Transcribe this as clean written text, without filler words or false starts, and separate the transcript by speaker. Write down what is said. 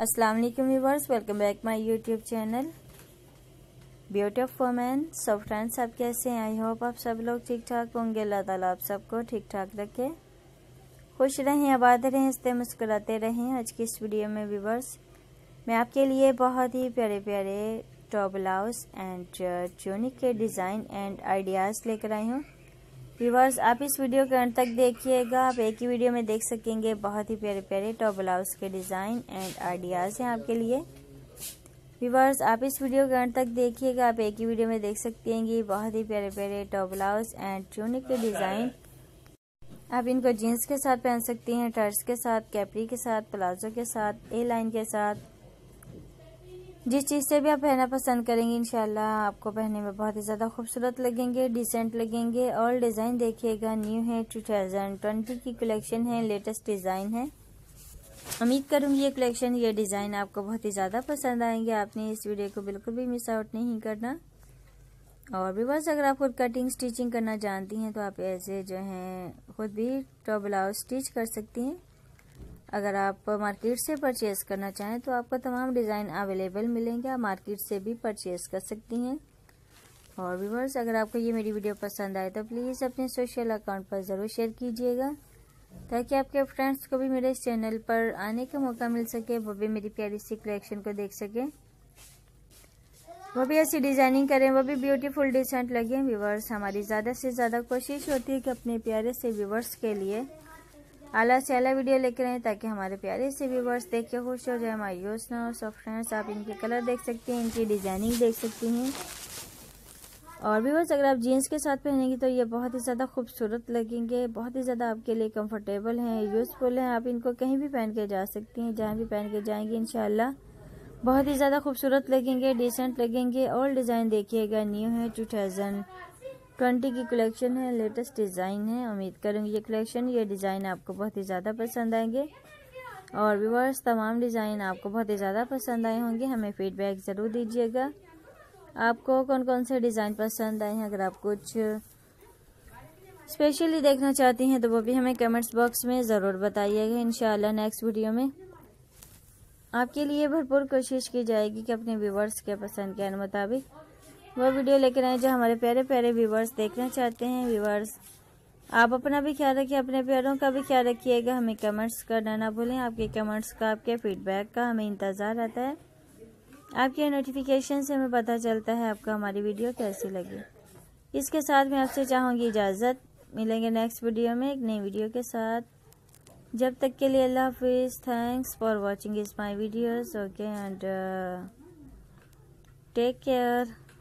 Speaker 1: अस्सलाम वालेकुम viewers, welcome back my YouTube channel beauty of women. So friends, आप कैसे हैं? आई होप आप सब लोग ठीक ठाक होंगे। अल्लाह ताला आप सबको ठीक ठाक रखे, खुश रहें, आबाद रहें, हंसते मुस्कुराते रहें। आज की इस वीडियो में व्यूअर्स मैं आपके लिए बहुत ही प्यारे प्यारे टॉप ब्लाउज एंड चुनी के डिज़ाइन एंड आइडियाज़ लेकर आई हूँ। व्यूअर्स, आप इस वीडियो के अंत तक देखिएगा। आप एक ही वीडियो में देख सकेंगे बहुत ही प्यारे प्यारे टॉप ब्लाउज के डिज़ाइन एंड आइडियाज़ हैं आपके लिए। व्यूअर्स, आप इस वीडियो के अंत तक देखिएगा। आप एक ही वीडियो में देख सकते हैं कि बहुत ही प्यारे प्यारे टॉप ब्लाउज एंड चुनी के डिज़ाइन। आप इनको जीन्स के साथ पहन सकती हैं, टर्स के साथ, कैपरी के साथ, प्लाजो के साथ, ए लाइन के साथ, जिस चीज़ से भी आप पहनना पसंद करेंगे इंशाल्लाह आपको पहनने में बहुत ही ज़्यादा खूबसूरत लगेंगे, डिसेंट लगेंगे। और डिज़ाइन देखिएगा, न्यू है, 2020 की कलेक्शन है, लेटेस्ट डिज़ाइन है। उम्मीद करूँगी ये कलेक्शन, ये डिज़ाइन आपको बहुत ही ज़्यादा पसंद आएंगे। आपने इस वीडियो को बिल्कुल भी मिस आउट नहीं करना। और भी बस, अगर आप खुद कटिंग स्टिचिंग करना जानती हैं तो आप ऐसे जो हैं खुद भी टॉप ब्लाउज स्टिच कर सकती हैं। अगर आप मार्केट से परचेज करना चाहें तो आपको तमाम डिज़ाइन अवेलेबल मिलेंगे, आप मार्केट से भी परचेज कर सकती हैं। और व्यूअर्स, अगर आपको ये मेरी वीडियो पसंद आए तो प्लीज़ अपने सोशल अकाउंट पर ज़रूर शेयर कीजिएगा, ताकि आपके फ्रेंड्स को भी मेरे इस चैनल पर आने का मौका मिल सके, वो भी मेरी प्यारी सी कलेक्शन को देख सकें, वो भी ऐसी डिज़ाइनिंग करें, वो भी ब्यूटीफुल डिसेंट लगे। व्यूअर्स, हमारी ज़्यादा से ज़्यादा कोशिश होती है कि अपने प्यारे से व्यूअर्स के लिए आला से आला वीडियो लेकर आए, ताकि हमारे प्यारे से व्यूअर्स देख के खुश हो जाए, मायूस ना हो। सो फ्रेंड्स, आप इनके कलर देख सकती हैं, इनकी डिज़ाइनिंग देख सकती हैं। और व्यूअर्स, अगर आप जीन्स के साथ पहनेंगी तो ये बहुत ही ज़्यादा खूबसूरत लगेंगे, बहुत ही ज़्यादा आपके लिए कंफर्टेबल हैं, यूज़फुल हैं। आप इनको कहीं भी पहन के जा सकती हैं, जहाँ भी पहन के जाएंगी इंशाल्लाह बहुत ही ज़्यादा खूबसूरत लगेंगे, डिसेंट लगेंगे। और डिज़ाइन देखिएगा, न्यू है, 2020 की कलेक्शन है, लेटेस्ट डिज़ाइन है। उम्मीद करूँगी ये कलेक्शन, ये डिज़ाइन आपको बहुत ही ज़्यादा पसंद आएंगे। और व्यूअर्स, तमाम डिज़ाइन आपको बहुत ही ज़्यादा पसंद आए होंगे। हमें फीडबैक ज़रूर दीजिएगा, आपको कौन कौन से डिज़ाइन पसंद आए हैं। अगर आप कुछ स्पेशली देखना चाहती हैं तो वो भी हमें कमेंट्स बॉक्स में ज़रूर बताइएगा। इंशाल्लाह नेक्स्ट वीडियो में आपके लिए भरपूर कोशिश की जाएगी कि अपने व्यूअर्स के पसंद के मुताबिक वो वीडियो लेकर आए जो हमारे प्यारे प्यारे व्यूअर्स देखना चाहते हैं। व्यूअर्स, आप अपना भी ख्याल रखिए, अपने प्यारों का भी ख्याल रखिएगा। हमें कमेंट्स करना ना भूलें, आपके कमेंट्स का, आपके फीडबैक का हमें इंतज़ार रहता है। आपके नोटिफिकेशन से हमें पता चलता है आपको हमारी वीडियो कैसी लगी। इसके साथ मैं आपसे चाहूँगी इजाज़त, मिलेंगे नेक्स्ट वीडियो में एक नई वीडियो के साथ। जब तक के लिए अल्लाह हाफिज़। Thanks for watching is my videos. Okay and take care.